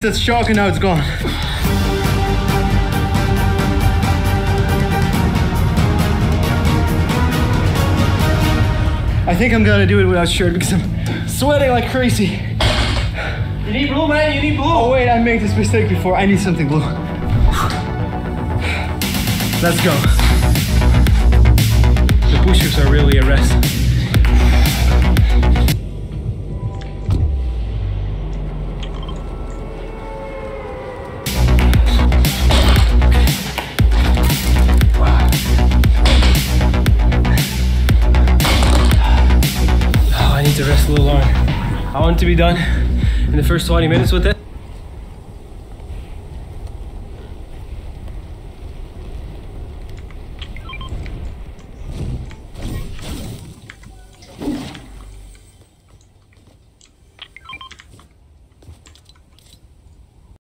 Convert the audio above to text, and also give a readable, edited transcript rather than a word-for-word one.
That's shock and now it's gone. I think I'm gonna do it without shirt because I'm sweating like crazy. You need blue, man, you need blue. Oh wait, I made this mistake before. I need something blue. Let's go. The push-ups are really a rest. To rest a little longer. I want to be done in the first 20 minutes with it.